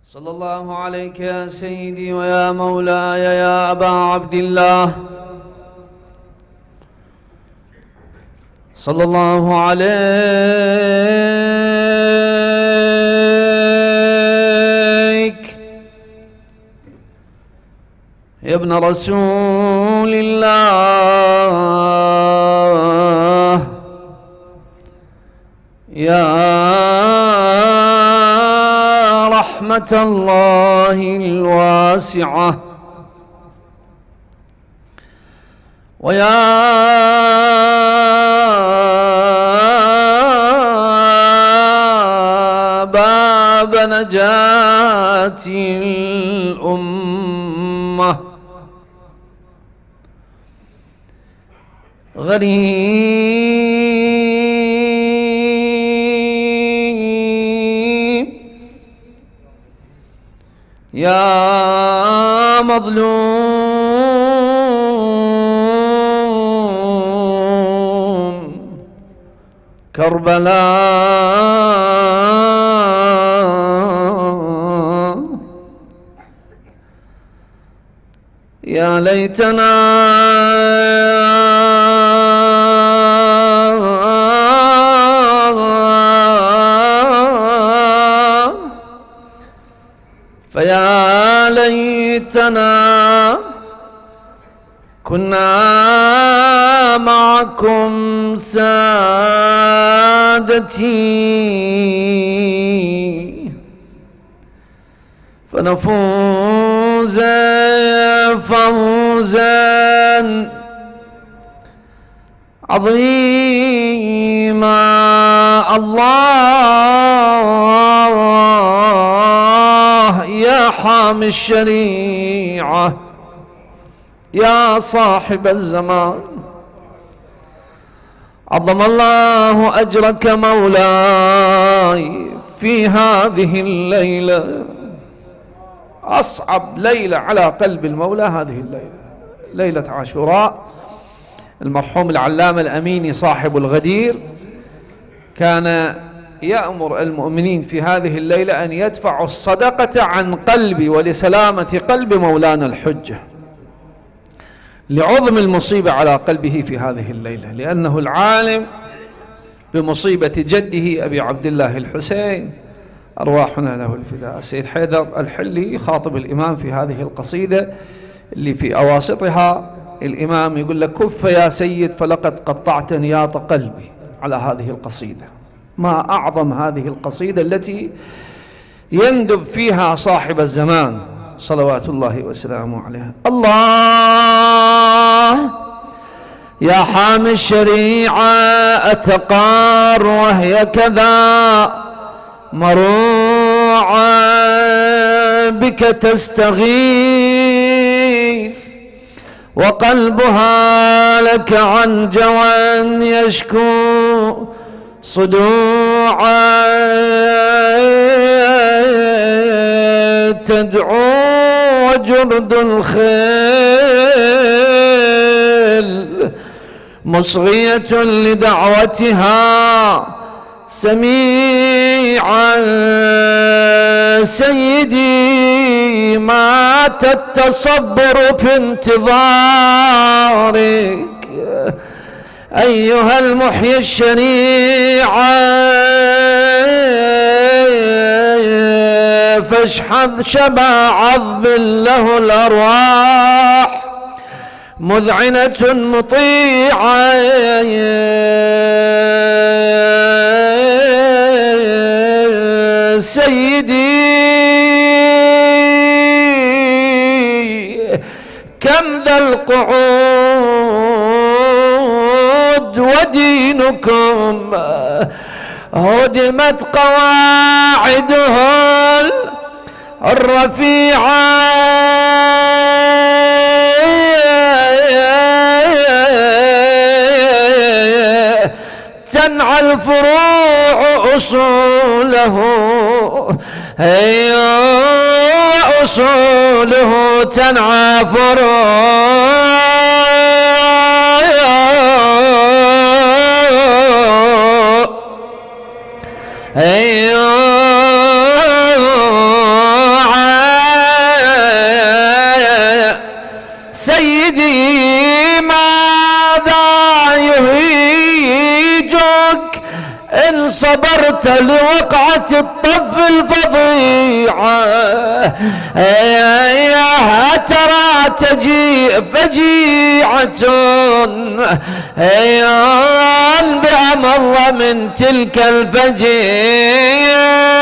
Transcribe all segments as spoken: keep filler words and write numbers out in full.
صلى الله عليك يا سيدي ويا مولاي يا أبا عبد الله، صلى الله عليك يا ابن رسول الله، يا رحمة الله الواسعة، ويا باب نجاة الأمة، غريب يا مظلوم كربلاء، يا ليتنا فيا ليتنا كنا معكم سادتي فنفوز فوزا عظيما. الله يا حامي الشريعة، يا صاحب الزمان، عظم الله أجرك مولاي في هذه الليلة، أصعب ليلة على قلب المولى هذه الليلة، ليلة عاشوراء. المرحوم العلامة الأميني صاحب الغدير كان يأمر المؤمنين في هذه الليلة أن يدفعوا الصدقة عن قلبي ولسلامة قلب مولانا الحجة، لعظم المصيبة على قلبه في هذه الليلة، لأنه العالم بمصيبة جده أبي عبد الله الحسين، أرواحنا له الفداء. السيد حيدر الحلي خاطب الإمام في هذه القصيدة اللي في أواسطها الإمام يقول لك: كف يا سيد فلقد قطعت نياط قلبي على هذه القصيدة. ما أعظم هذه القصيدة التي يندب فيها صاحب الزمان صلوات الله وسلامه عليه. الله يا حامي الشريعة أتقار وهي كذا مروعة بك تستغيث، وقلبها لك عن جوى يشكو صدوعا، تدعو وجرد الخيل مصغية لدعوتها سميعا. سيدي مات التصبر في انتظارك أيها المحيي الشريعة، فاشحذ شبع عظم له الأرواح مذعنة مطيعة، سيدي كم ذا القعود ودينكم هدمت قواعده الرفيعة، تنعى الفروع أصوله، هي أصوله تنعى فروع، صبرت لوقعة الطف الفظيعة يا ترى تجيء فجيعة بأمر من تلك الفجيعة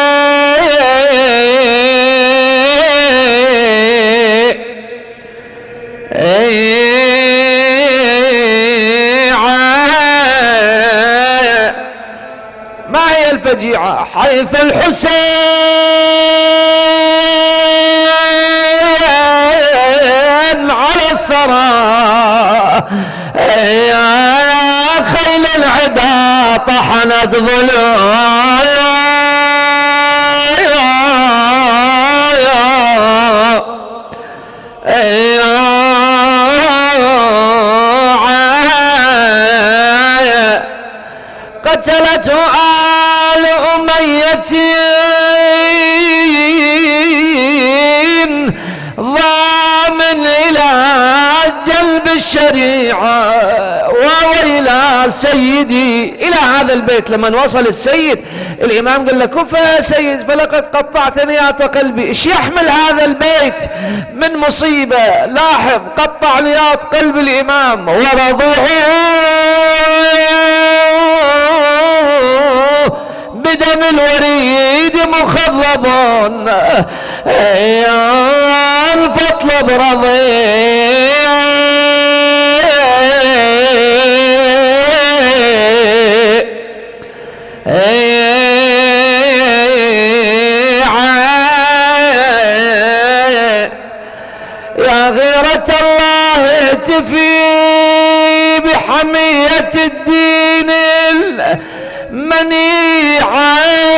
ما هي الفجيعة؟ حيث الحسين على الثرى يا خيل العدا طحنت ضلوع قتلته آل أمية ضامن إلى جلب الشريعة وويلا سيدي. إلى هذا البيت لما وصل السيد الإمام قال له كفى يا سيد فلقد قطعت نيات قلبي. إيش يحمل هذا البيت من مصيبة؟ لاحظ قطع نيات قلب الإمام ورضوه بدم الوريد مخضبون فاطلب رضيع يا غيرة الله اهتفي بحمية الدين المنيعة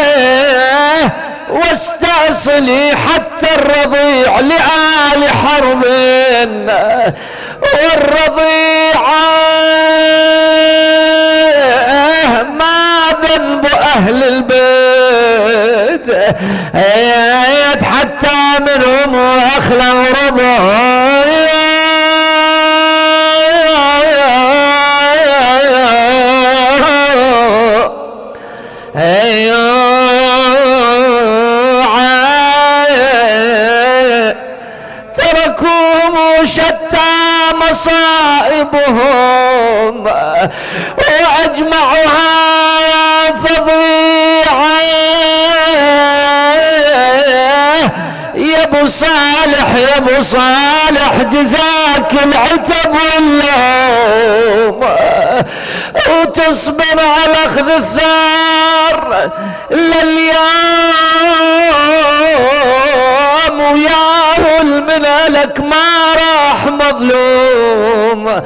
واستأصلي حتى الرضيع لآل حرب والرضيعة ما ذنب أهل البيت حتى منهم أخلوا رضايا تركوهم شتى مصائبهم وأجمعها فظيعة يا ابو صالح يا ابو صالح جزاك العتب واللوم وتصبر على اخذ الثار لليوم وياه المنالك ما راح مظلوم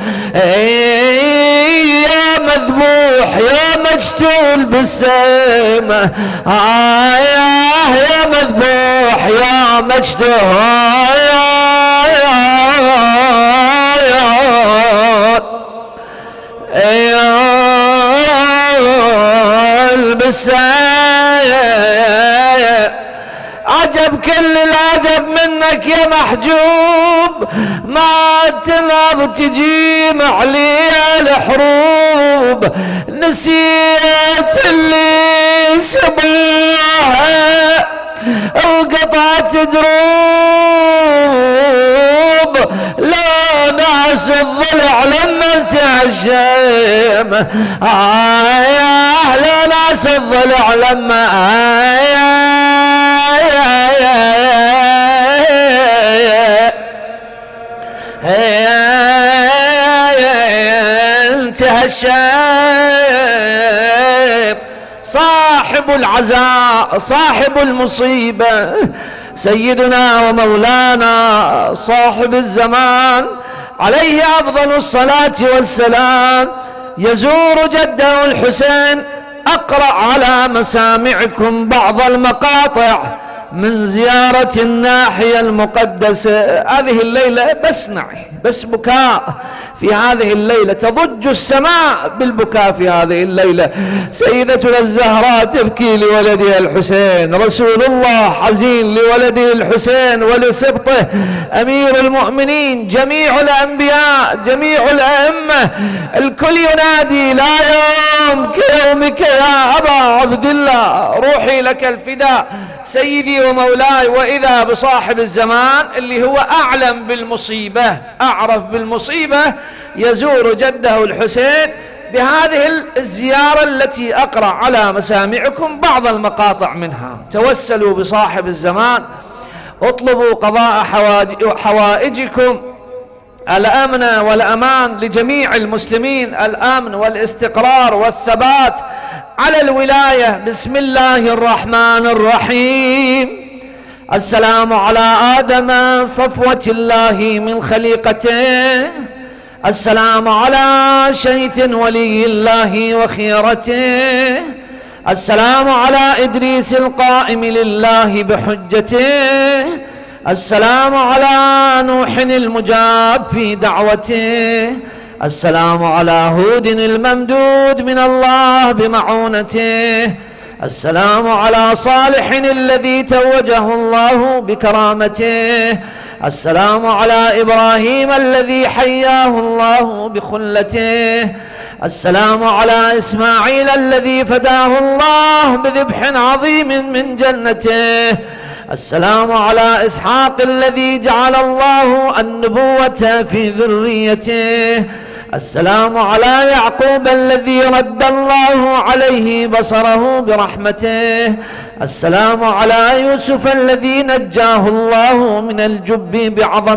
يا مذبوح يا مجتول بالسيم آه يا مذبوح يا مجتول يا بالسيم عجب كل العجب منك يا محجوب ما تنظر تجي معلي الحروب نسيت اللي سبوها وقطعت دروب لا ناس الضلع لما التهشم آه يا لا ناس الضلع لما آه الشيب صاحب العزاء صاحب المصيبة سيدنا ومولانا صاحب الزمان عليه أفضل الصلاة والسلام يزور جده الحسين. أقرأ على مسامعكم بعض المقاطع من زيارة الناحية المقدسة. هذه الليلة بس نعي بس بكاء في هذه الليلة، تضج السماء بالبكاء في هذه الليلة. سيدتنا الزهراء تبكي لولدها الحسين، رسول الله حزين لولده الحسين ولسبطه أمير المؤمنين، جميع الأنبياء جميع الأئمة الكل ينادي لا يوم كيومك يا أبا عبد الله، روحي لك الفداء سيدي ومولاي. وإذا بصاحب الزمان اللي هو أعلم بالمصيبة أعرف بالمصيبة يزور جده الحسين بهذه الزيارة التي أقرأ على مسامعكم بعض المقاطع منها. توسلوا بصاحب الزمان، اطلبوا قضاء حوائجكم، الأمن والأمان لجميع المسلمين، الأمن والاستقرار والثبات على الولاية. بسم الله الرحمن الرحيم. السلام على آدم صفوة الله من خليقته، السلام على شيث ولي الله وخيرته، السلام على إدريس القائم لله بحجته، السلام على نوح المجاب في دعوته، السلام على هود الممدود من الله بمعونته، السلام على صالح الذي توجه الله بكرامته، السلام على إبراهيم الذي حياه الله بخلته، السلام على إسماعيل الذي فداه الله بذبح عظيم من جنته، السلام على إسحاق الذي جعل الله النبوة في ذريته، السلام على يعقوب الذي رد الله عليه بصره برحمته، السلام على يوسف الذي نجاه الله من الجب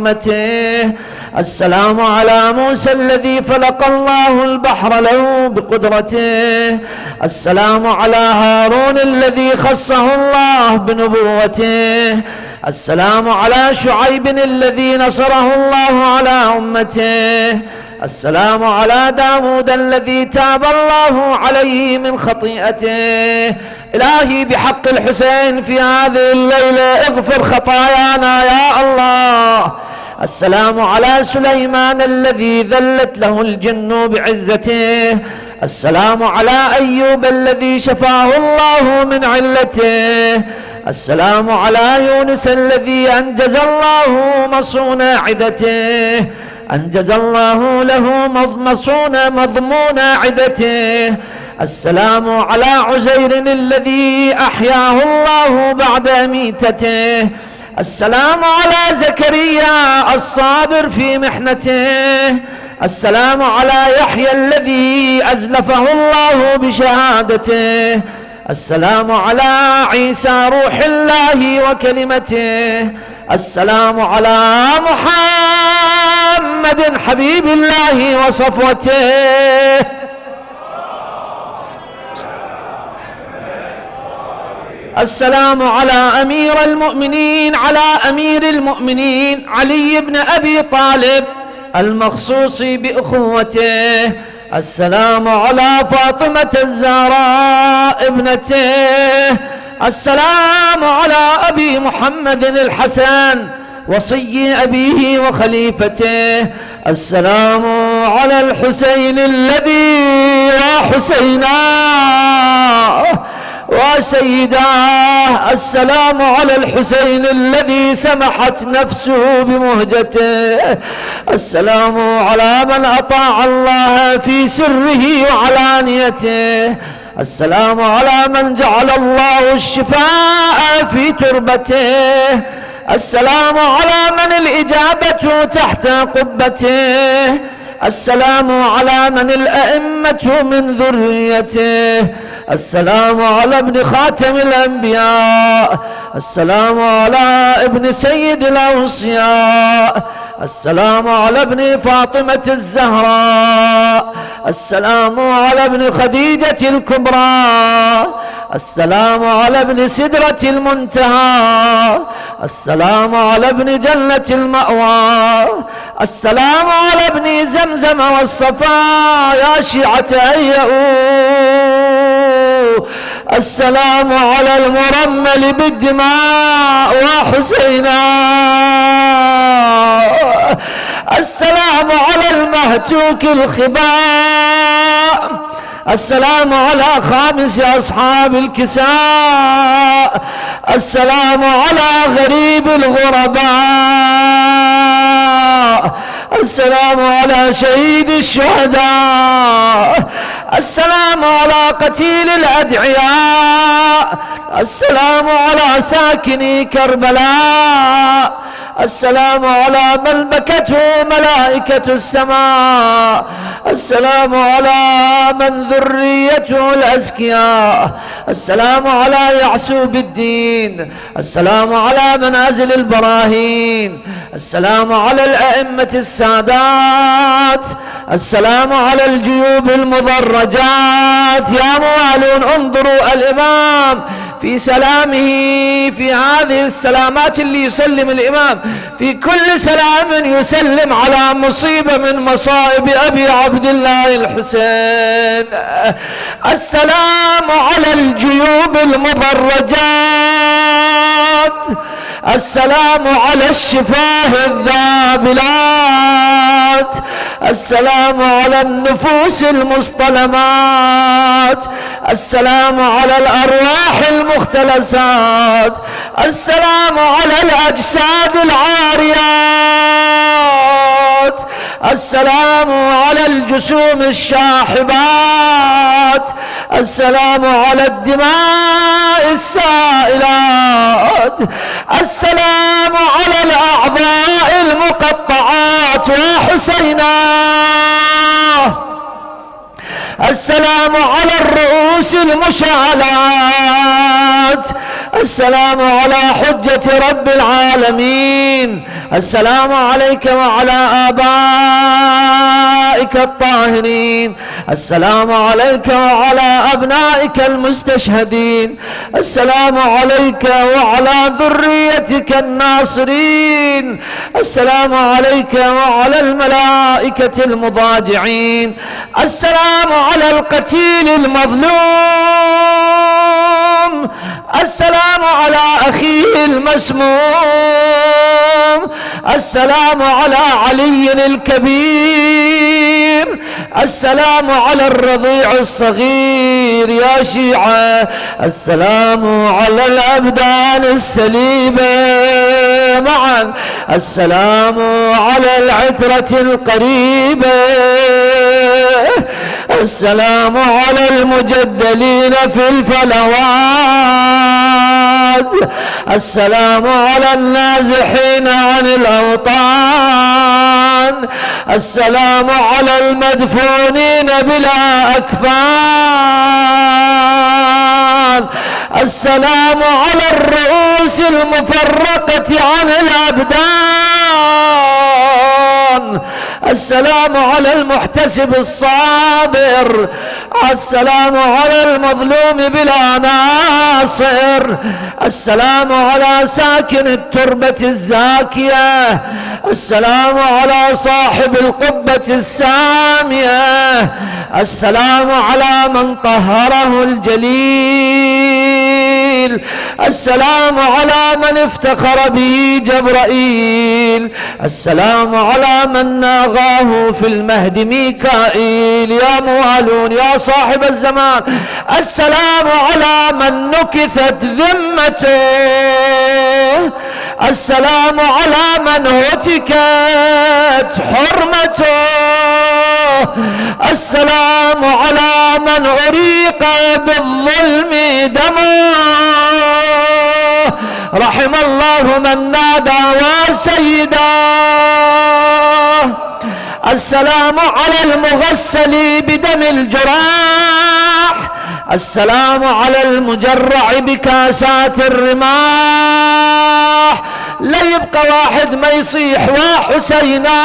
بعظمته، السلام على موسى الذي فلق الله البحر له بقدرته، السلام على هارون الذي خصه الله بنبوته، السلام على شعيب الذي نصره الله على أمته، السلام على داود الذي تاب الله عليه من خطيئته. إلهي بحق الحسين في هذه الليلة اغفر خطايانا يا الله. السلام على سليمان الذي ذلت له الجن بعزته، السلام على أيوب الذي شفاه الله من علته، السلام على يونس الذي أنجز الله مصون عدته، أنجز الله له مصون مضمون عدته، السلام على عزير الذي أحياه الله بعد ميتته، السلام على زكريا الصابر في محنته، السلام على يحيى الذي أزلفه الله بشهادته، السلام على عيسى روح الله وكلمته، السلام على محمد حبيب الله وصفوته، السلام على أمير المؤمنين على أمير المؤمنين علي بن أبي طالب المخصوص بأخوته، السلام على فاطمة الزهراء ابنته، السلام على أبي محمد الحسن وصي أبيه وخليفته، السلام على الحسين الذي يا حسيناه وسيداه، السلام على الحسين الذي سمحت نفسه بمهجته، السلام على من أطاع الله في سره وعلانيته، السلام على من جعل الله الشفاء في تربته، السلام على من الإجابة تحت قبته، السلام على من الأئمة من ذريته، السلام على ابن خاتم الأنبياء، السلام على ابن سيد الأوصياء، السلام على ابن فاطمة الزهراء، السلام على ابن خديجة الكبرى، السلام على ابن سدرة المنتهى، السلام على ابن جنة المأوى، السلام على ابن زمزم والصفا يا شيعة أيئوا، السلام على المرمل بالدماء وحسينا، السلام على المهتوك الخباء، السلام على خامس أصحاب الكساء، السلام على غريب الغرباء، السلام على شهيد الشهداء، السلام على قتيل الأدعياء، السلام على ساكني كربلاء، السلام على من بكته ملائكة السماء، السلام على من ذريته الأزكياء، السلام على يعسوب الدين، السلام على منازل البراهين، السلام على الأئمة السادات، السلام على الجيوب المضرجات. يا موالون انظروا الإمام في سلامه، في هذه السلامات اللي يسلم الإمام في كل سلام يسلم على مصيبة من مصائب أبي عبد الله الحسين. السلام على الجيوب المضرجات، السلام على الشفاه الذابلات، السلام على النفوس المصطلمات، السلام على الأرواح المختلسات، السلام على الأجساد العاريات، السلام على الجسوم الشاحبات، السلام على الدماء السائلات، السلام على الأعضاء المقطعات وحسينا، السلام على الرؤوس المشعلات، السلام على حجة رب العالمين، السلام عليك وعلى آبائك الطاهرين، السلام عليك وعلى أبنائك المستشهدين، السلام عليك وعلى ذريتك الناصرين، السلام عليك وعلى الملائكة المضاجعين، السلام على القتيل المظلوم، السلام على أخيه المسموم، السلام على علي الكبير، السلام على الرضيع الصغير يا شيعة، السلام على الأبدان السليمة معا، السلام على العترة القريبة، السلام على المجدلين في الفلوات، السلام على النازحين عن الأوطان، السلام على المدفونين بلا أكفان، السلام على الرؤوس المفرقة عن الأبدان، السلام على المحتسب الصابر، السلام على المظلوم بلا ناصر، السلام على ساكن التربة الزاكية، السلام على صاحب القبة السامية، السلام على من طهره الجليل، السلام على من افتخر به جبرائيل، السلام على من ناغاه في المهد ميكائيل. يا موالون يا صاحب الزمان، السلام على من نكثت ذمته، السلام على من هتكت حرمته، السلام على من أريق بالظلم دمه، رحم الله من نادى وسيدا، السلام على المغسل بدم الجراح، السلام على المجرع بكاسات الرماح، لا يبقى واحد ما يصيح وحسينا،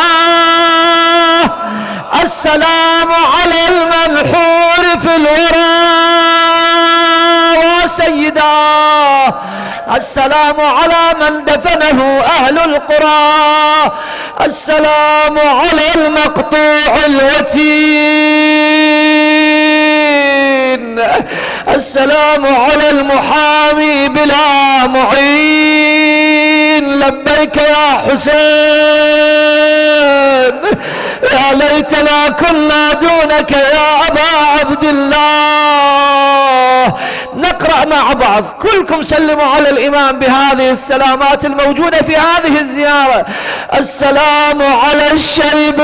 السلام على المنحور في الورى وسيدا، السلام على من دفنه أهل القرى، السلام على المقطوع الوتين، السلام على المحامي بلا معين. لبيك يا حسين. ليتنا كنا دونك يا أبا عبد الله. نقرأ مع بعض، كلكم سلموا على الإمام بهذه السلامات الموجودة في هذه الزيارة. السلام على الشيب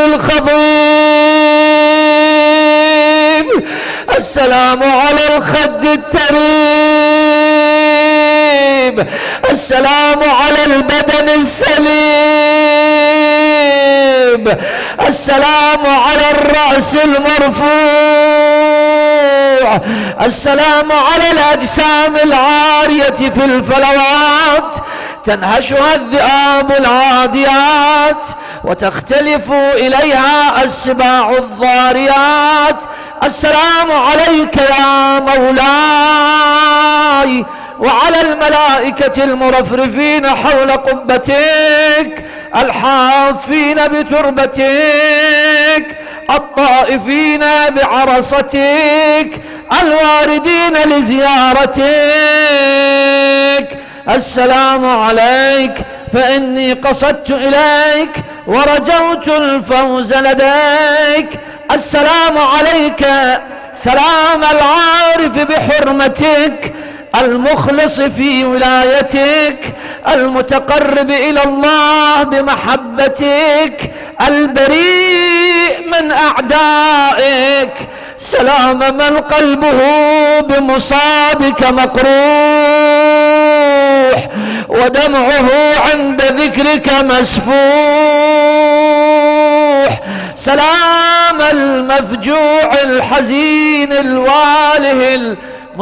الخضيب، السلام على الخد التريب، السلام على البدن السليم، السلام على الرأس المرفوع، السلام على الأجسام العارية في الفلوات تنهشها الذئاب العاديات وتختلف إليها السباع الضاريات. السلام عليك يا مولاي وعلى الملائكة المرفرفين حول قبتك، الحافين بتربتك، الطائفين بعرصتك، الواردين لزيارتك. السلام عليك فإني قصدت إليك ورجوت الفوز لديك. السلام عليك سلام العارف بحرمتك، المخلص في ولايتك، المتقرب إلى الله بمحبتك، البريء من أعدائك. سلام من قلبه بمصابك مقروح ودمعه عند ذكرك مسفوح. سلام المفجوع الحزين الواله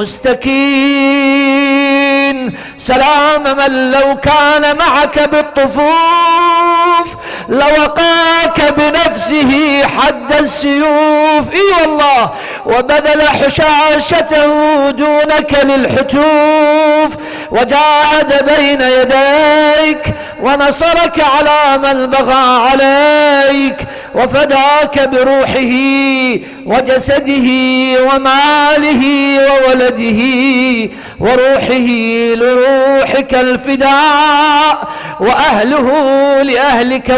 المستكين. سلام من لو كان معك بالطفوف لوقاك بنفسه حد السيوف، اي والله، وبذل حشاشته دونك للحتوف، وجاهد بين يديك ونصرك على من بغى عليك، وفداك بروحه وجسده وماله وولده وروحه لروحك الفداء، وأهله لأهلك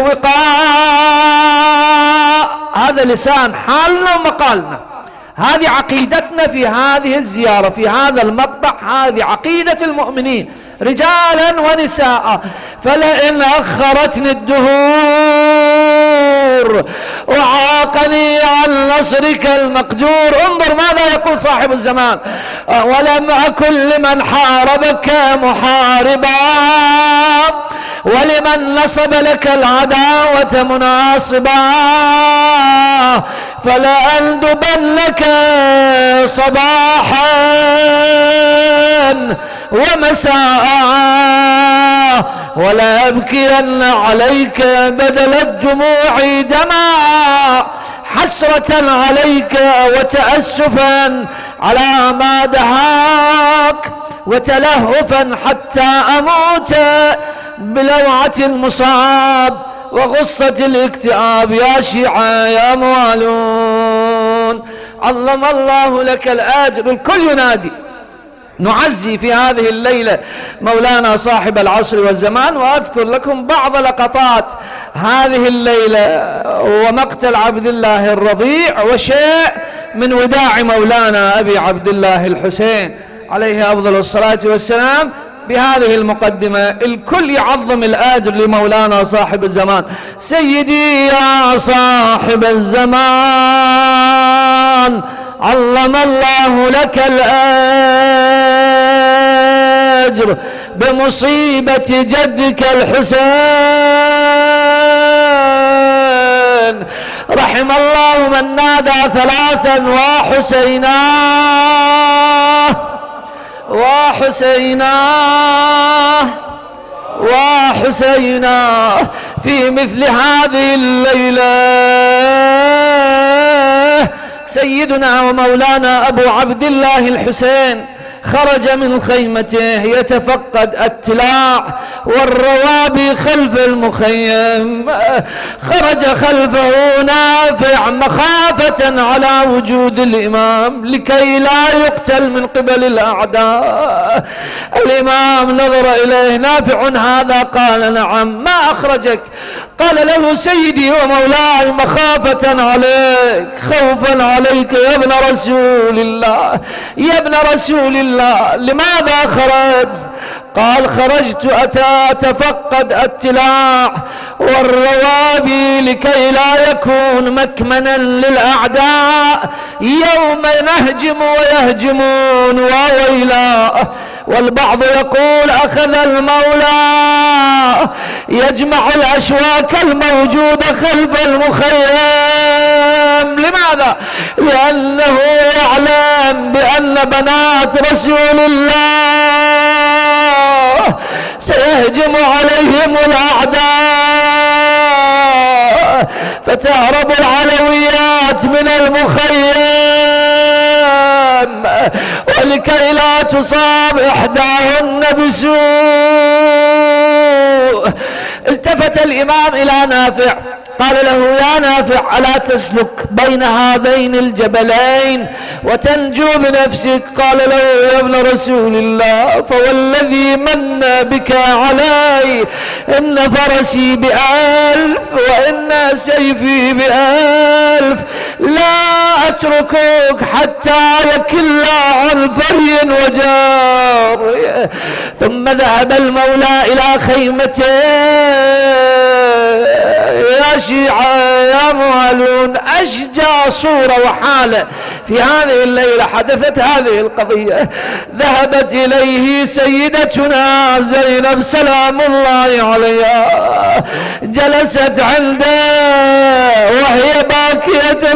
وقاء. هذا لسان حالنا ومقالنا، هذه عقيدتنا في هذه الزيارة، في هذا المقطع، هذه عقيدة المؤمنين رجالا ونساء. فلئن أخرتني الدهور وعاقني عن نصرك المقدور، انظر ماذا يقول صاحب الزمان: ولم أكن لمن حاربك محاربا، ولمن نصب لك العداوة مناصبا، فلأندبنك صباحا ومساء، ولا أبكين عليك بدل الدموع دما، حسرة عليك وتأسفا على ما دهاك، وتلهفا حتى أموت بلوعة المصاب وغصة الاكتئاب. يا شيعة يا موالون، عظم الله لك الأجر. الكل ينادي. نعزي في هذه الليلة مولانا صاحب العصر والزمان، وأذكر لكم بعض لقطات هذه الليلة ومقتل عبد الله الرضيع وشيء من وداع مولانا أبي عبد الله الحسين عليه أفضل الصلاة والسلام. بهذه المقدمة الكل يعظم الأجر لمولانا صاحب الزمان. سيدي يا صاحب الزمان، عظم الله لك الأجر بمصيبة جدك الحسين. رحم الله من نادى ثلاثا وحسينا وحسينا وحسينا في مثل هذه الليلة. سيدنا ومولانا أبو عبد الله الحسين خرج من خيمته يتفقد التلاع والروابي خلف المخيم. خرج خلفه نافع مخافة على وجود الإمام لكي لا يقتل من قبل الأعداء. الإمام نظر إليه: نافع هذا؟ قال: نعم. ما أخرجك؟ قال له: سيدي ومولاي، مخافة عليك، خوفا عليك يا ابن رسول الله، يا ابن رسول الله. لماذا خرجت؟ قال: خرجت أتفقد التلاع والروابي لكي لا يكون مكمنا للأعداء يوم نهجم ويهجمون وويلا. والبعض يقول: أخذ المولى يجمع الأشواك الموجودة خلف المخيم. لماذا؟ لأنه يعلم بأن بنات رسول الله سيهجم عليهم الأعداء، فتهرب العلويات من المخيم ولكي لا تصاب إحداهن بسوء. التفت الإمام إلى نافع قال له: يا نافع، ألا تسلك بين هذين الجبلين وتنجو بنفسك؟ قال له: يا ابن رسول الله، فوالذي من بك علي إن فرسي بألف وإن سيفي بألف، لا أتركك حتى يكل عن فري وجار. ثم ذهب المولى إلى خيمته. يا شيعة يا موالون، أشجع صورة وحالة في هذه الليلة حدثت هذه القضية. ذهبت إليه سيدتنا زينب سلام الله عليها، جلست عنده وهي باكية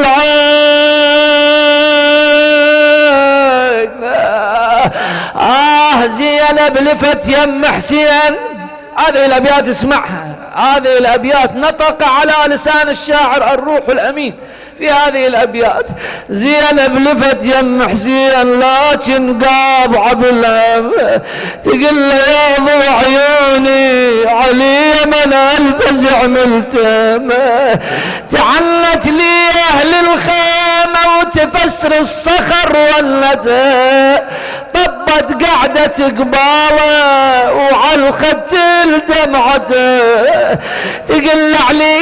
العين. آه زينب لفت يم حسين. هذه الأبيات اسمعها، هذه الأبيات نطق على لسان الشاعر الروح الأمين في هذه الأبيات. زينب لفت يم حسين لكن قابع بالهم، تقل يا ضو عيوني علي من الفزع ملتم، تعنت لي أهل الخيمة وتفسر الصخر ولته، طبت قعدة قباله وعلى الخد دمعته، تقل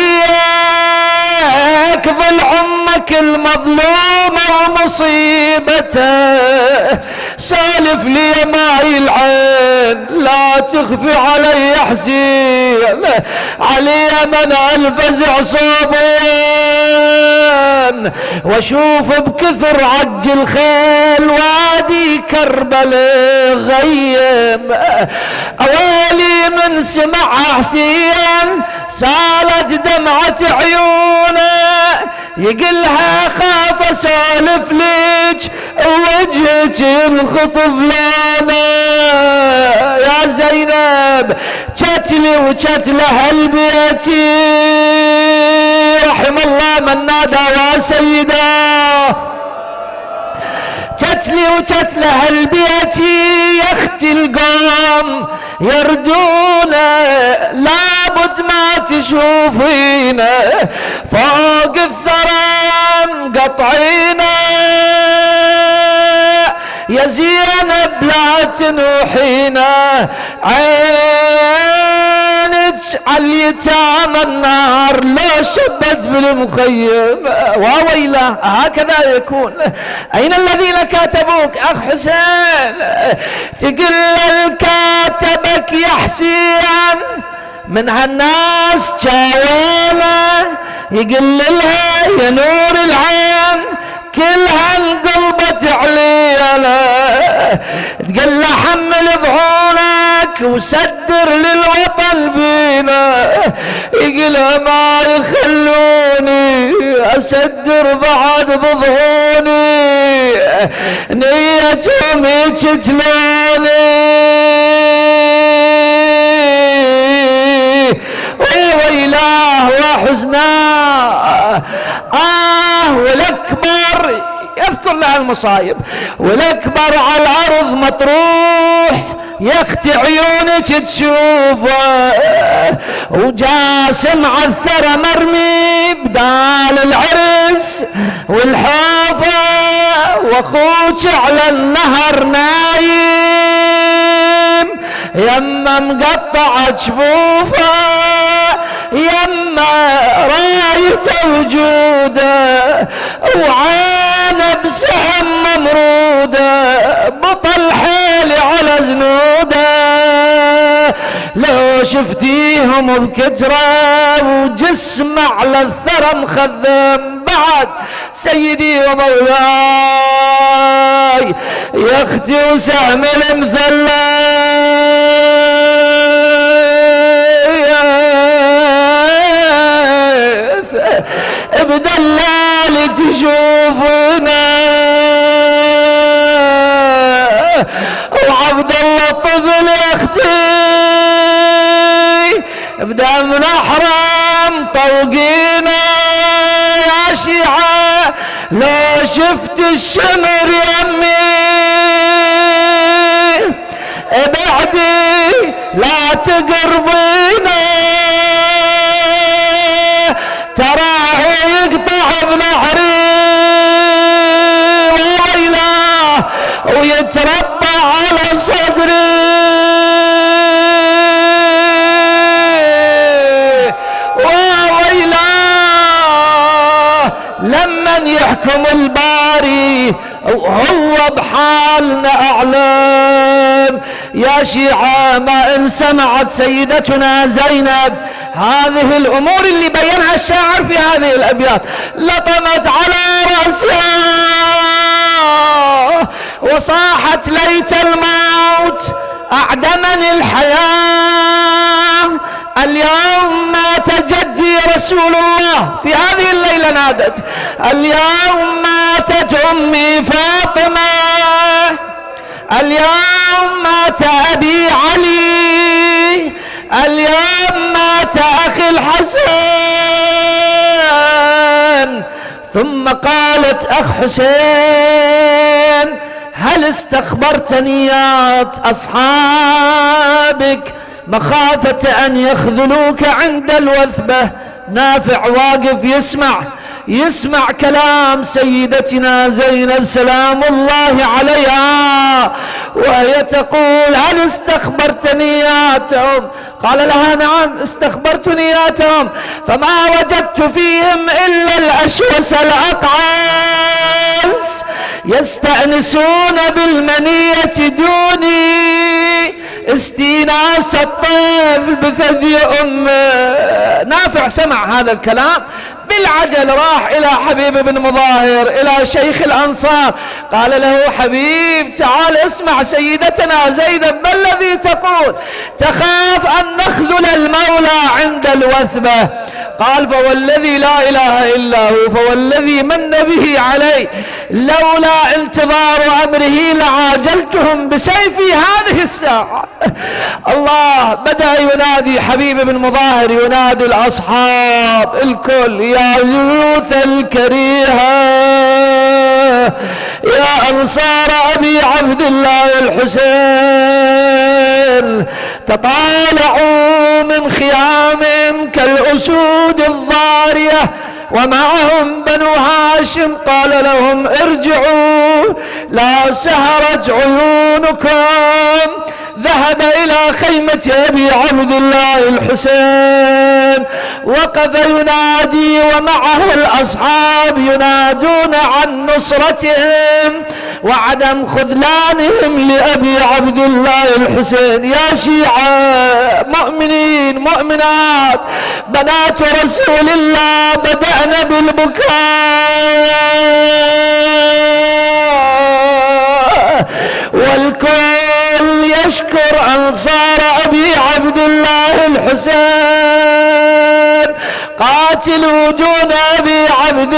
عليك ظل عمك المظلومة ومصيبته، سالف لي ماي العين لا تخفي علي حزين، علي من الفزع صوبين، واشوف بكثر عج الخيل وادي كربلاء غيم، اوالي من سمع حسين سالت دمعة عيونه، يقلها خاف اسولف ليج وجهك ينخطف لونه، يا زينب جتلي وجتله البيتي، رحم الله من نادى وسيدا، جتلي وجتله البيتي، يا اختي القوم يردونه، لابد ما تشوفينه فوق الثرى مقطعينه، يا زينب لا تنوحينه، عينك عاليتامى النار لو شبت بالمخيم، وويله هكذا يكون. أين الذين كاتبوك أخ حسين؟ تقل الكاتبك يا حسين من هالناس جاوينا، يقل لها يا نور العين كل هالقلبة تعلينا، تقل له حمل ضعونك وسدر للوطن بينا، يقل ما يخلوني اسدر بعد بضعوني، نيتهم يقتلوني، ويلاه وحزناه. آه والأكبر يذكر لها المصايب. والأكبر على الأرض مطروح يا اختي عيونك تشوفه، وجاسم على الثرى مرمي بدال العرس والحوفه، واخوك على النهر نايم يما مقطع جفوفه، يما رايته وجوده وعانى بسهم ممروده، بطل حيلي على زنوده، لو شفتيهم بكتره وجسم على الثرى مخذم، بعد سيدي ومولاي يا اختي وسهم المثلث بدلال تشوفنا، وعبد الله الطفل يا اختي بدم الاحرام طوقينا، يا شيعة لو شفت الشمر يمي ابعدي لا تقربينا، تراه يقطع بنحري وويلاه ويتربع على صدري، وويلاه لمن يحكم الباري وهو بحالنا أعلم. يا شيعة ما إن سمعت سيدتنا زينب هذه الأمور اللي بينها الشاعر في هذه الأبيات لطمت على رأسها وصاحت ليت الموت أعدمني الحياة، اليوم مات جدي رسول الله، في هذه الليلة نادت اليوم ماتت أمي فاطمة، اليوم مات أبي علي، اليوم مات أخي الحسن. ثم قالت أخ حسين هل استخبرت نيات أصحابك مخافة أن يخذلوك عند الوثبة؟ نافع واقف يسمع يسمع كلام سيدتنا زينب سلام الله عليها، وهي تقول هل استخبرت نياتهم؟ قال لها نعم استخبرت نياتهم، فما وجدت فيهم إلا الأشوس الأقعاس يستأنسون بالمنية دوني استيناس الطفل بثدي أمه. نافع سمع هذا الكلام بالعجل راح إلى حبيب بن مظاهر إلى شيخ الأنصار، قال له حبيب تعال اسمع سيدتنا زينب ما الذي تقول؟ تخاف أن نخذل المولى عند الوثبة. قال فوالذي لا إله إلا هو فوالذي من به علي لولا انتظار أمره لعاجلتهم بسيفي هذه الساعة. الله بدأ ينادي حبيب بن مظاهر ينادي الأصحاب الكل يا يوث الكريهة يا أنصار أبي عبد الله الحسين تطالعوا من خيام كالأسود الضارية ومعهم بنو هاشم. قال لهم ارجعوا لا سهرت عيونكم. ذهب إلى خيمة أبي عبد الله الحسين وقف ينادي ومعه الأصحاب ينادون عن نصرتهم وعدم خذلانهم لأبي عبد الله الحسين. يا شيعة مؤمنين مؤمنات بنات رسول الله بدأنا بالبكاء والكل يشكر أنصار أبي عبد الله الحسين قاتلوا دون أبي عبد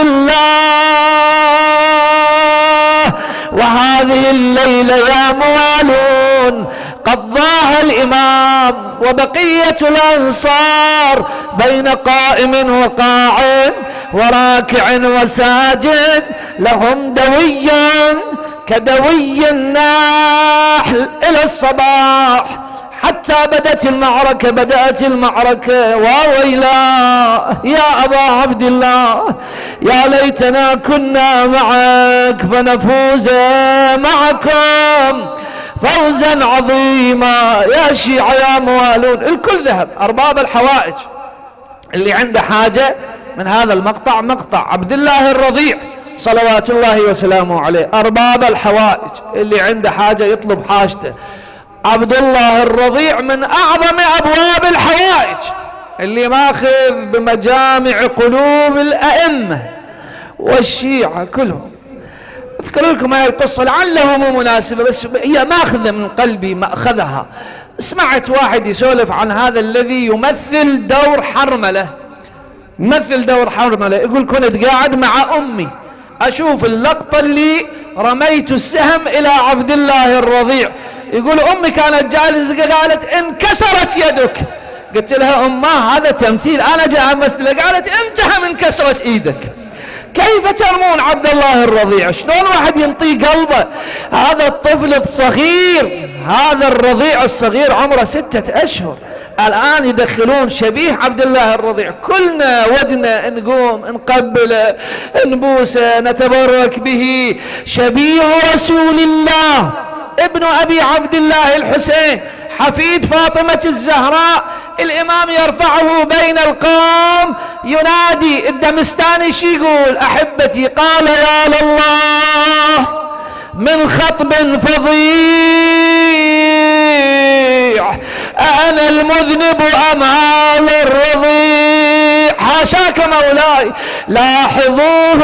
الله. وهذه الليلة يا موالون قضاها الإمام وبقية الأنصار بين قائم وقاعد وراكع وساجد لهم دوي كدوي النحل إلى الصباح، حتى بدت المعركة بدأت المعركة. وويلا يا أبا عبد الله، يا ليتنا كنا معك فنفوز معكم فوزا عظيما. يا شيعة يا موالون، الكل ذهب. أرباب الحوائج اللي عنده حاجة من هذا المقطع، مقطع عبد الله الرضيع صلوات الله وسلامه عليه. أرباب الحوائج اللي عنده حاجة يطلب حاجته، عبد الله الرضيع من أعظم أبواب الحوائج، اللي ماخذ بمجامع قلوب الأئمة والشيعة كلهم. أذكر لكم هاي القصة لعله مو مناسبة، بس هي ماخذة من قلبي مأخذها. سمعت واحد يسولف عن هذا الذي يمثل دور حرملة، يمثل دور حرملة. يقول كنت قاعد مع أمي أشوف اللقطة اللي رميت السهم إلى عبد الله الرضيع. يقول أمي كانت جالسة قالت انكسرت يدك. قلت لها أمه هذا تمثيل، أنا جاء أمثله. قالت انتهى من كسرة إيدك. كيف ترمون عبد الله الرضيع؟ شلون واحد ينطي قلبه؟ هذا الطفل الصغير، هذا الرضيع الصغير عمره ستة أشهر، الآن يدخلون شبيه عبد الله الرضيع. كلنا ودنا نقوم نقبله نبوسه نتبرك به. شبيه رسول الله ابن أبي عبد الله الحسين حفيد فاطمة الزهراء. الإمام يرفعه بين القوم ينادي. الدمستاني شي يقول؟ أحبتي قال يا لله من خطب فظيع، أنا المذنب أم هذا الرضيع؟ حاشاك مولاي، لاحظوه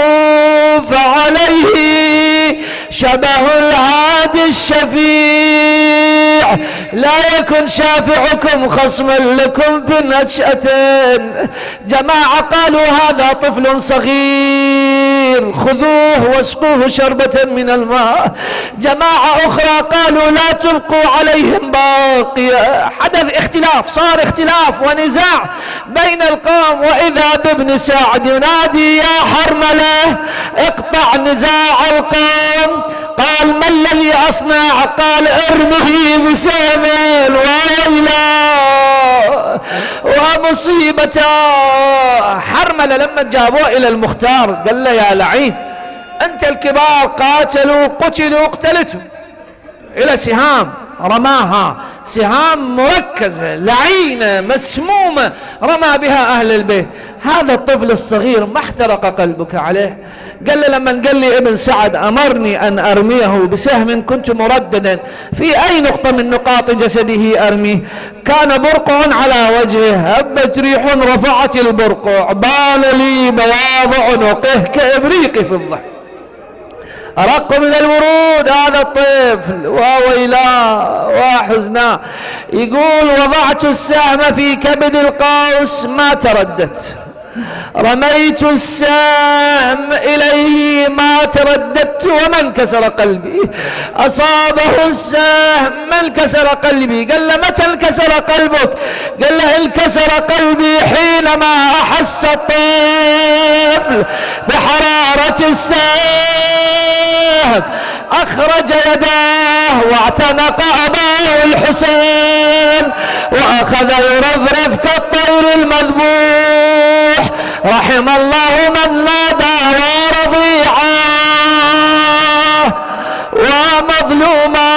فعليه شبه الهادي الشفيع، لا يكن شافعكم خصما لكم في نشأتين. جماعة قالوا هذا طفل صغير خذوه واسقوه شربة من الماء. جماعة أخرى قالوا لا تلقوا عليهم باقية. حدث اختلاف، صار اختلاف ونزاع بين القوم. وإذا بابن سعد ينادي يا حرملة اقطع نزاع القوم. قال ما الذي أصنع؟ قال ارمه بسهم وويلا ومصيبته. حرملة لما جابوه إلى المختار قال له يا لعين أنت الكبار قاتلوا قتلوا اقتلتوا إلى سهام رماها، سهام مركزة لعينة مسمومة رمى بها أهل البيت. هذا الطفل الصغير ما احترق قلبك عليه؟ قال له لما قال لي ابن سعد أمرني أن أرميه بسهم كنت مرددا في أي نقطة من نقاط جسده أرميه. كان برقع على وجهه، هبت ريح رفعت البرقع، بان لي بياض عنقه كإبريق في الضحك، أرق من الورود هذا الطفل. وويلاه وحزناه. يقول وضعت السهم في كبد القوس ما ترددت، رميت السهم إليه ما ترددت وما انكسر قلبي. أصابه السهم ما انكسر قلبي. قال له متى انكسر قلبك؟ قال له انكسر قلبي حينما أحس الطفل بحرارة السهم، أخرج يداه واعتنق أباه الحسين وأخذ يرفرف كالطير المذبوح. رحم الله من نادى ورضيعا ومظلوما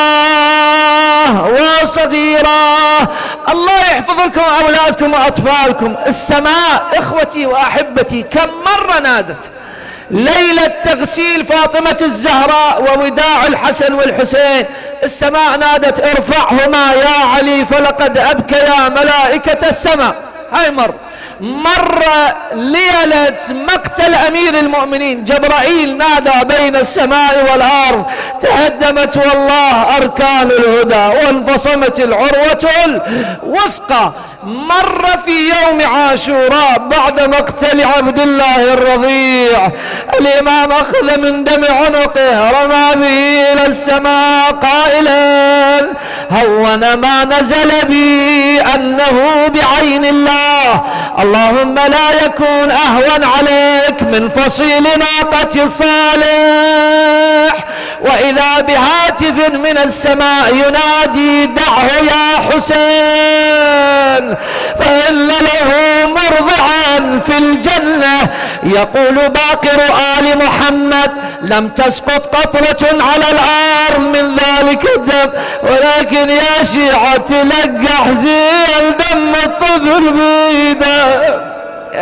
وصغيرا. الله يحفظ لكم أولادكم وأطفالكم. السماء إخوتي وأحبتي كم مرة نادت ليلة تغسيل فاطمة الزهراء ووداع الحسن والحسين. السماء نادت ارفعهما يا علي فلقد أبكيا ملائكة السماء. هاي مر مرة ليلة مقتل أمير المؤمنين جبرائيل نادى بين السماء والأرض تهدمت والله أركان الهدى وانفصمت العروة الوثقى. مر في يوم عاشوراء بعد مقتل عبد الله الرضيع الإمام أخذ من دم عنقه رمى به إلى السماء قائلا هون ما نزل بي أنه بعين الله. اللهم لا يكون أهون عليك من فصيل ناقة صالح. وإذا بهاتف من السماء ينادي دعه يا حسين، فإن له مرضعا في الجنة يقول باقر آل محمد لم تسقط قطرة على الأرض من ذلك الدم، ولكن يا شيعة تلقح زين دم الطفل بيده.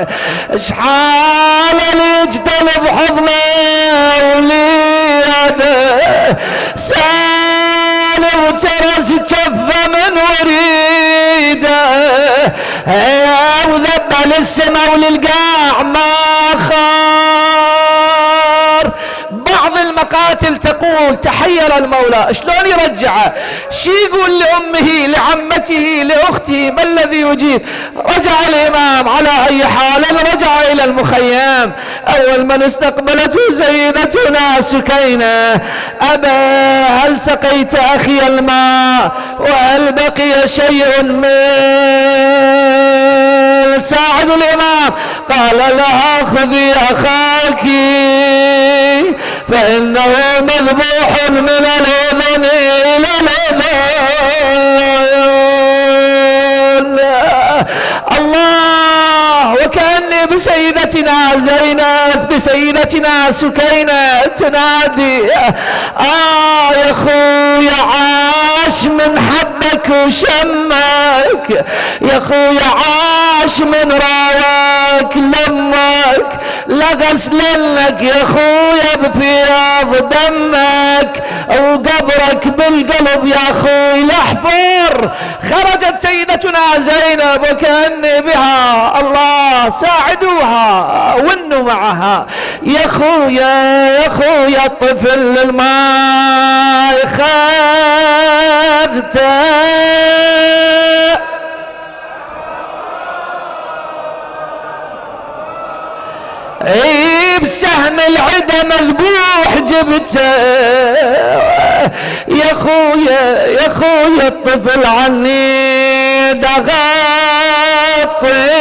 اشحال اللي يجتلب حضنه وليده سالم وترس جفه من وريده، وذبه للسما وللقاع ما خار. بعض المقاتل تقول تحير المولى شلون يرجعه، شي يقول لأمه لعمته لأخته، ما الذي يجيب؟ رجع الإمام على أي حال رجع إلى المخيم. أول من استقبلته سيدتنا سكينة، أبا هل سقيت أخي الماء وهل بقي شيء من ساعد الإمام؟ قال لها خذي أخاك فإنه مذبوح من الأذن إلى الأذن. الله، وكأني بسيدتنا زينب بسيدتنا سكينة تنادي آه يا خويا عاش من حبك وشمك، يا خويا عاش من راواك لمك، لغسلنك يا خويا بفياض دمك، وقبرك بالقلب يا خوي لحفر. خرجت سيدتنا زينب وكأني بها الله ساعدوها ونوا معها. يا خويا يا خويا الطفل للماء خذته، اي بسهم العدا مذبوح جبته. يا خويا يا خويا الطفل عني دغطي،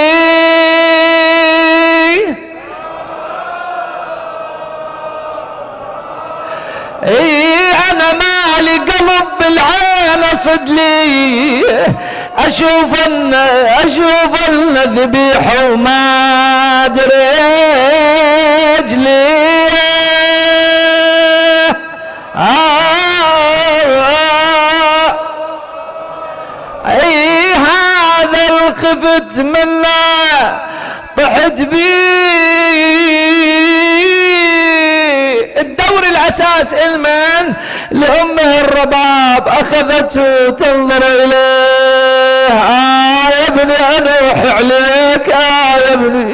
اي انا مالي قلب بالعين صدلي، اشوف ان اشوف الذبيح وما ادري رجلي. اي هذا الخفت منه طحت بيه. الدور الاساس المن لامه الرباب، اخذته تنظر اليه آه يا ابني انوح عليك، آه يا ابني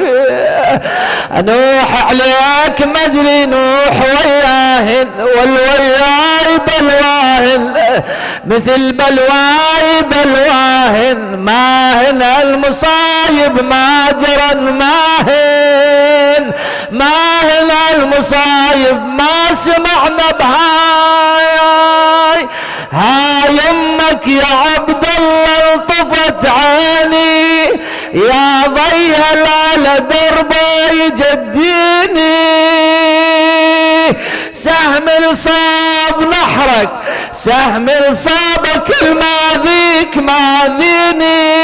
انوح عليك، ما ادري نوح وياهن والوياي بلواهن مثل بلواي بلواهن، ما هن المصايب ما جرن ما هن، ما هن المصايب ما سمعنا بهاي. هاي امك يا عبد الله الطفت عيني، يا ضيها لا دربه يجديني، سهم الصاب نحرك سهم الصابك الماذيك ماذيني.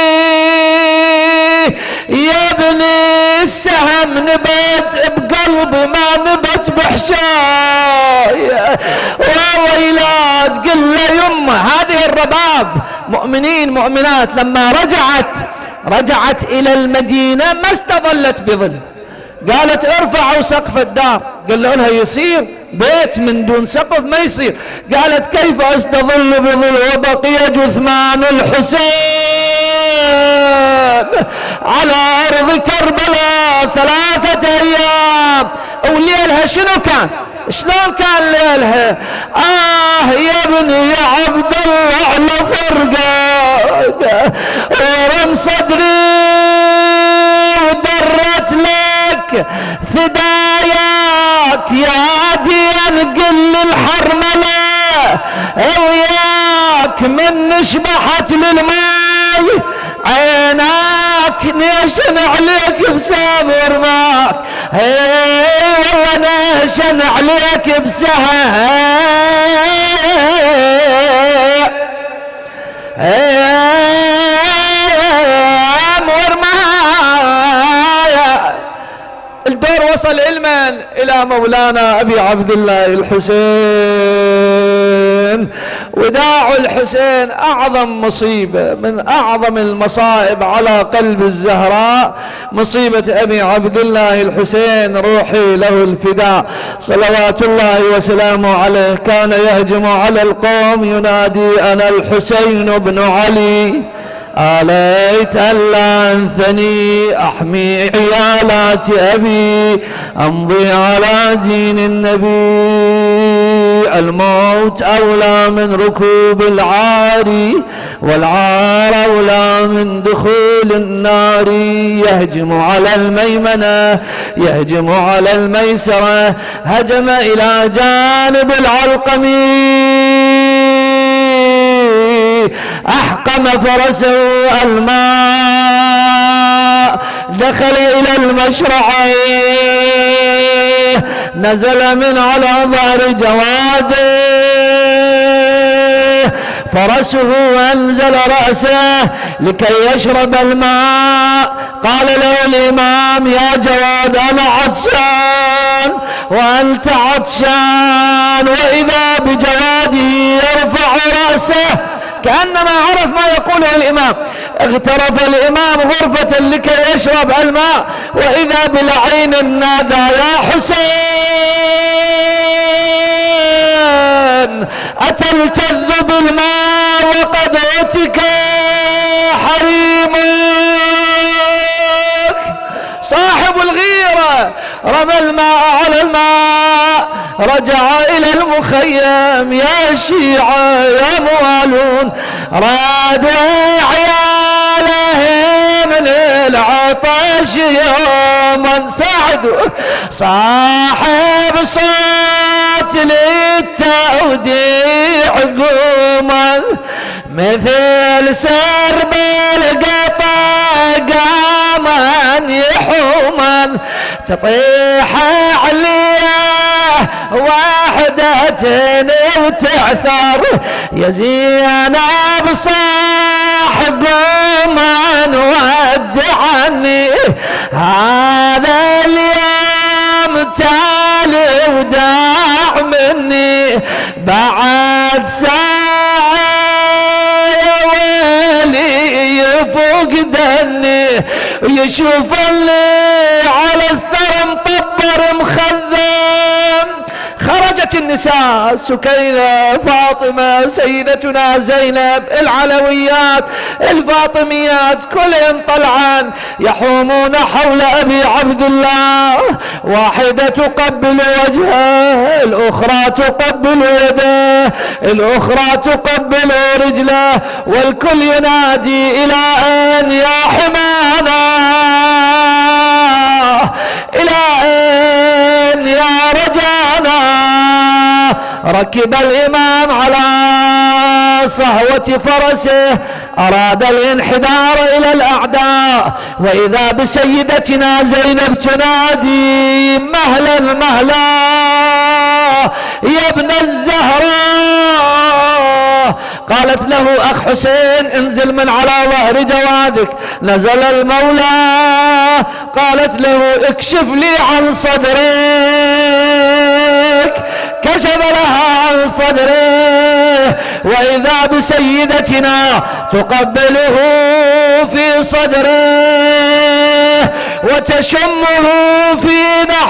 يا ابني السهم نبت بقلبي ما نبت بحشاي، وويلات قل له يمه. هذه الرباب مؤمنين مؤمنات لما رجعت رجعت إلى المدينة ما استظلت بظل، قالت ارفعوا سقف الدار. قالوا لها يصير بيت من دون سقف ما يصير. قالت كيف استظل بظل وبقي جثمان الحسين على أرض كربلاء ثلاثة أيام. وليلها شنو كان؟ شلون كان ليلها؟ آه يا ابني يا عبد الله على فرقة ورم صدري ودرت لك فداياك يا ديان قل الحرملة وياك من نشبحت للماي عيناك نيشن عليك بسهم ورماك، والله نيشن عليك بسهم ورماك. الدور وصل علما إلى مولانا أبي عبد الله الحسين. وداع الحسين أعظم مصيبة من أعظم المصائب على قلب الزهراء، مصيبة أبي عبد الله الحسين روحي له الفداء صلوات الله وسلامه عليه. كان يهجم على القوم ينادي أنا الحسين بن علي، آليت ألا أنثني أحمي عيالات أبي، أمضي على دين النبي. الموت أولى من ركوب العار، والعار أولى من دخول النار. يهجم على الميمنة يهجم على الميسرة، هجم إلى جانب العلقمي، أحقم فرسه الماء، دخل إلى المشرعة، نزل من على ظهر جواده، فرسه أنزل رأسه لكي يشرب الماء. قال له الإمام يا جواد أنا عطشان وأنت عطشان، وإذا بجواده يرفع رأسه كأنما عرف ما يقوله الإمام. اغترف الإمام غرفة لكي يشرب الماء، وإذا بلعين نادى يا حسين أتلتذ بالماء وقد أوتك حريمك. صاحب الغيرة رمى الماء على الماء، رجع إلى المخيم يا شيعة يا موالون، رادوا عياله من العطش يوما، ساعدوا صاحب صوت للتوديع قوما، مثل سرب القطا قاما يحوما، تطيح عليه وحدة وتعثر، يا زينب صاحب من ودعني، هذا اليوم تالي وداع مني، بعد ساعة يا ويلي يفقدني، يشوف اللي على الثرى مطبر مخذم. خرجت النساء سكينة فاطمة سيدتنا زينب العلويات الفاطميات كلهم طلعان يحومون حول أبي عبد الله، واحدة تقبل وجهه، الأخرى تقبل يده، الأخرى تقبل رجله، والكل ينادي إلى أين يا حمانا، إلى أين يا رجانا. ركب الإمام على صهوة فرسه، أراد الانحدار إلى الأعداء، وإذا بسيدتنا زينب تنادي مهلا مهلا يا ابن الزهراء. قالت له أخ حسين انزل من على ظهر جوادك. نزل المولى، قالت له اكشف لي عن صدرك، كشف لها عن صدره، وإذا بسيدتنا تقبله في صدره وتشمه في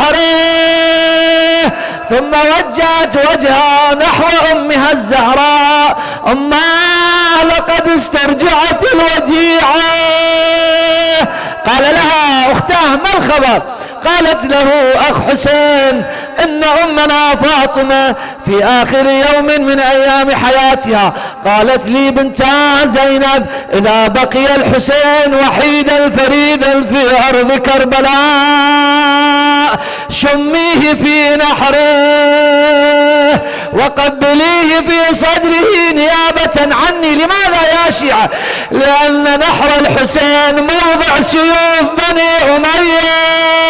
نحره، ثم وجهت وجهها نحو أمها الزهراء. أماه لقد استرجعت الوديعة. قال لها أختاه ما الخبر؟ قالت له أخ حسين إن أمنا فاطمة في آخر يوم من أيام حياتها قالت لي بنتها زينب إذا بقي الحسين وحيدا فريدا في أرض كربلاء شميه في نحره وقبليه في صدره نيابة عني. لماذا يا شيعة؟ لأن نحر الحسين موضع سيوف بني أمية،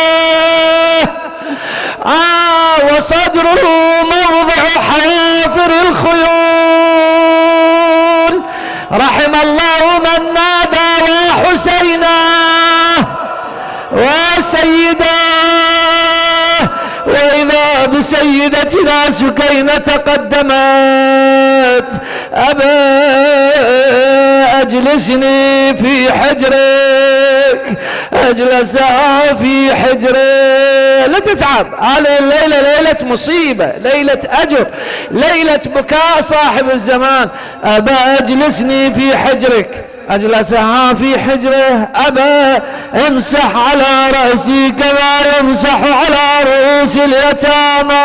آه وصدره موضع حوافر الخيول. رحم الله من نادى وحسينا وسيداه. وإذا بسيدتنا سكينة تقدمت: أبا أجلسني في حجرك، أجلسها في حجرك. لا تتعب، هذه الليلة ليلة مصيبة، ليلة أجر، ليلة بكاء صاحب الزمان. أبا أجلسني في حجرك، أجلسها في حجره. أبا امسح على رأسي كما يمسح على رؤوس اليتامى.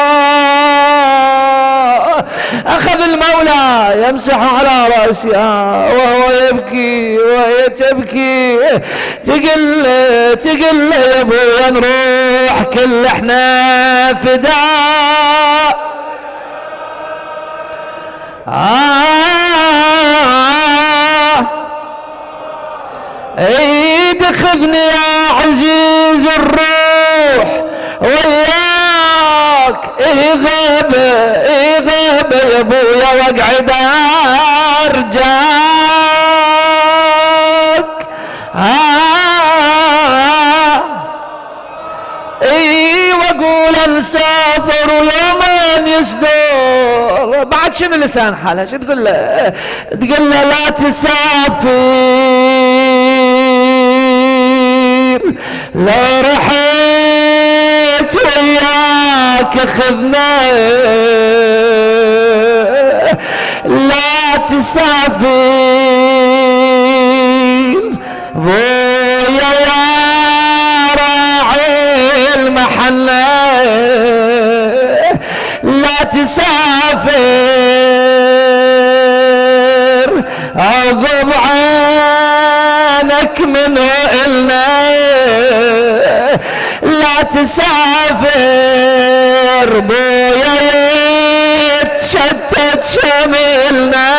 أخذ المولى يمسح على رأسها وهو يبكي وهي تبكي. تقل تقل يا ابويا نروح كل احنا فداء. آه ايد خذني يا عزيز الروح وياك. ايه غاب ايه غاب يا ابويا واقعد ارجاك. آه اي واقول نسافر ويومين يصدر. بعد شنو لسان حالها؟ شو تقول له؟ تقول له لا تسافر، لو رحت وياك خذنا. لا تسافر بويا يا راعي المحلة، لا تسافر اغضب عينك من إلنا. لا تسافر بويا يتشتت شملنا.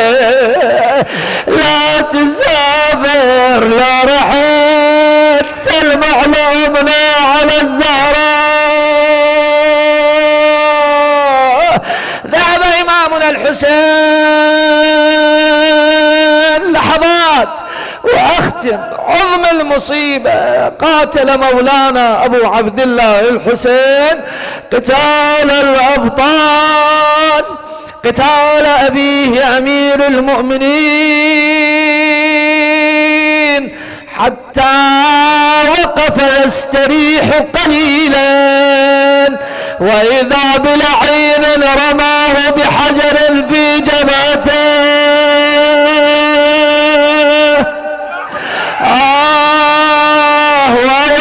لا تسافر لا رحت سلم علومنا على الزهراء. ذهب إمامنا الحسين. لحظات وأختم. عظم المصيبة قاتل مولانا أبو عبد الله الحسين قتال الأبطال، قتال أبيه أمير المؤمنين، حتى وقف يستريح قليلا وإذا بلعين رماه بحجر في جبهته. آه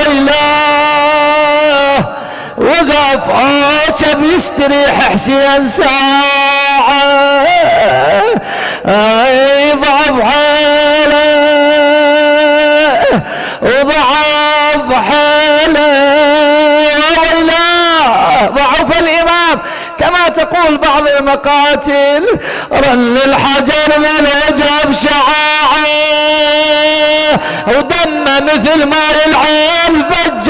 وويلاه. وقف عوشب يستريح حسين ساعة. اي ضعف حاله وضعف حاله. وويلاه ضعف الإمام كما تقول بعض المقاتل: رن الحجر من وجب شعاعه ودم مثل ماء العين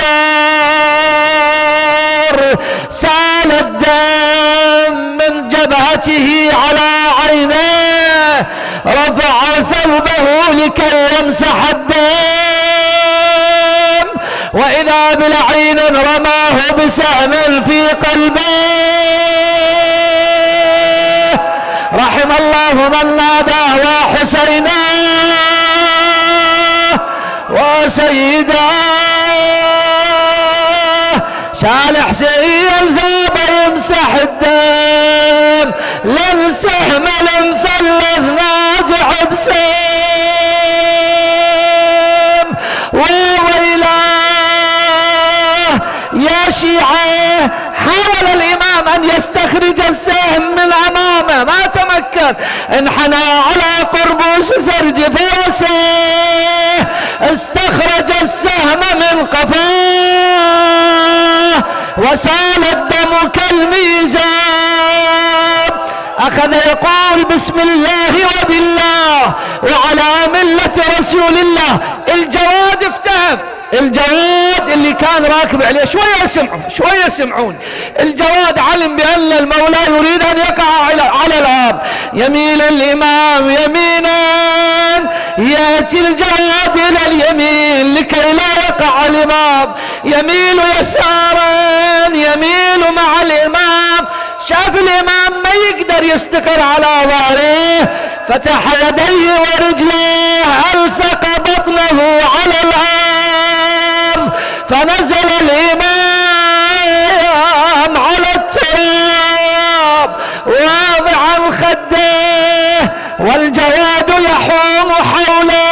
فجار. سال الدم من جبهته على عينيه، رفع ثوبه لكي يمسح الدم، وإذا بلعين رماه بسهم في قلبه. رحم الله من ناداه وحسينا وسيداه. شال حسين ذاب يمسح الدم، لن سهم لن ثلث ناجع بسيم. وويلاه يا شيعة. حاول الإمام أن يستخرج السهم من أمامه ما تمكن. انحنى على قربوش سرج فرسه، استخرج السهم من قفاه وسال الدم كالميزان. أخذ يقول بسم الله وبالله وعلى ملة رسول الله. الجواد افتهم، الجواد اللي كان راكب عليه شوية يسمعون شوية يسمعون الجواد علم بأن المولى يريد أن يقع على الأرض. يميل الإمام يمينا، يأتي الجواد إلى اليمين لكي لا يقع الإمام، يميل يسارا يميل مع الإمام. شاف الإمام ما يقدر يستقر على ظهره، فتح يديه ورجليه، ألصق بطنه على الأرض، فنزل الإمام على التراب واضعا خده، والجواد يحوم حوله.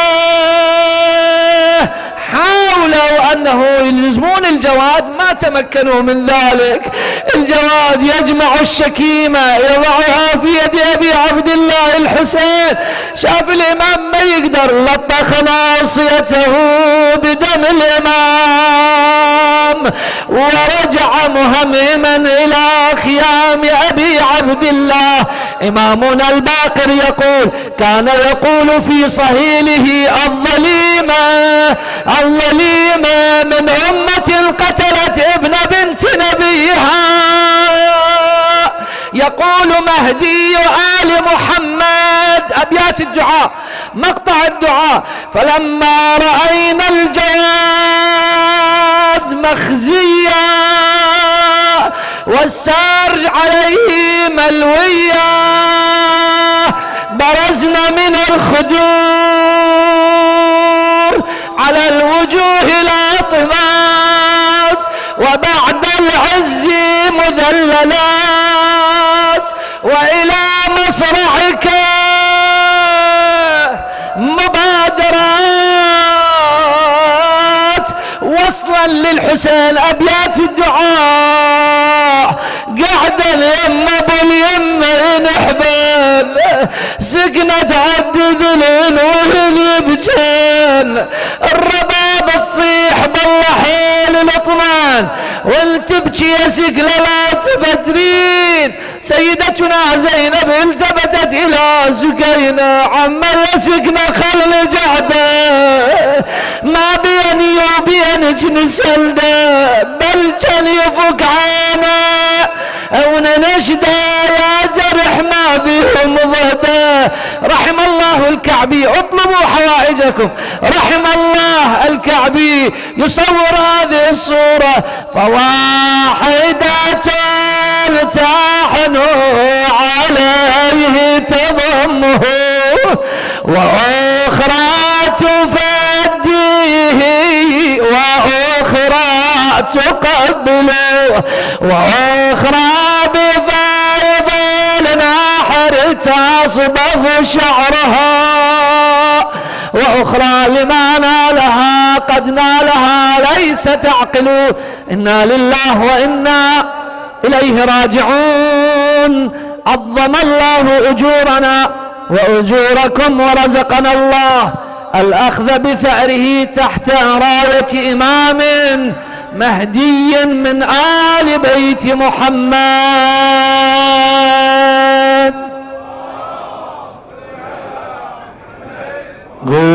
حاولوا أنه يلزمون الجواد ما تمكنوا من ذلك. الجواد يجمع الشكيمة يضعها في يد أبي عبد الله الحسين. شاف الإمام ما يقدر، لطخ ناصيته بدم الإمام ورجع مهمما إلى خيام أبي عبد الله. إمامنا الباقر يقول كان يقول في صهيله الظليمة الظليمة من أمة قتلت ابن بنت نبيها. يقول مهدي آل محمد، أبيات الدعاء مقطع الدعاء: فلما رأينا الجواد مخزيا والسارج عليه ملويا، برزنا من الخدور على الوجوه لاطمات، وبعد العز مذللات، وإلى مصرعك مبادرات. وصلا للحسين أبيات الدعاء: قعد اليم ابو اليم نحبل، سكنت عد ذلين وذبجان، الرباب تصيح بالله حيل الاطمان، والتبكي يا سقل لا تفترين. سيدتنا زينب التفتت الى سكينة: عم يسقنا خل جعده، ما بيني وبينك نسلده، بل كان يفك عانا او ننشده، يا جرح ما فيهم ضهده. رحم الله الكعبي، اطلبوا حوائجكم. رحم الله الكعبي يصور هذه الصورة: فواحدة تحن عليه تضمه، وأخرى تفديه، وأخرى تقبله، وأخرى بفيض النحر تصبغ شعرها، وأخرى لما نالها قد نالها ليس تعقل. إنا لله وإنا إليه راجعون. عظم الله أجورنا وأجوركم، ورزقنا الله الأخذ بثأره تحت راية إمام مهدي من آل بيت محمد.